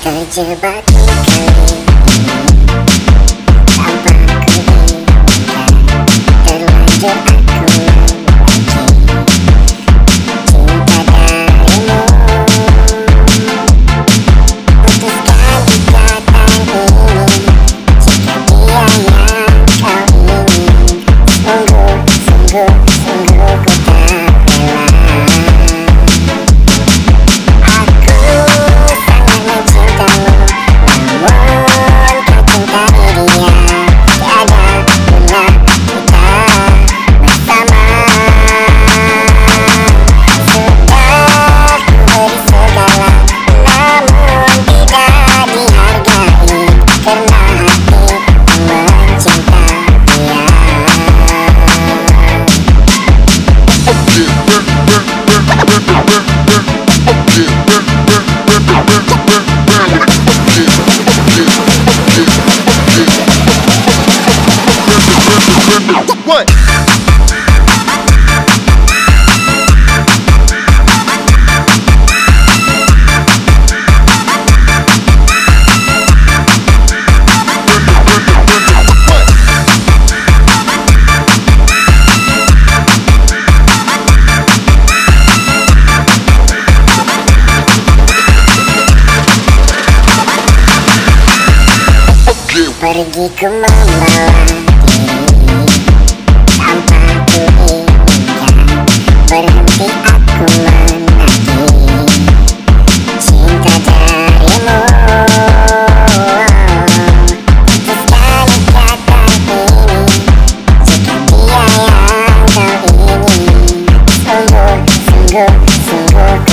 Terjebak di kali tanpa ku diminta, terlanjur aku memiliki cinta darimu. Putuskan ikatan ini jika dia yang kau ingin. Sungguh, sungguh, sungguh ku tak rela. What? Pergi ku membawa diri tanpa ku inginkan, berhenti aku menagih cinta darimu. Putuskan ikatan ini jika dia yang kau ingin. Sungguh, sungguh, sungguh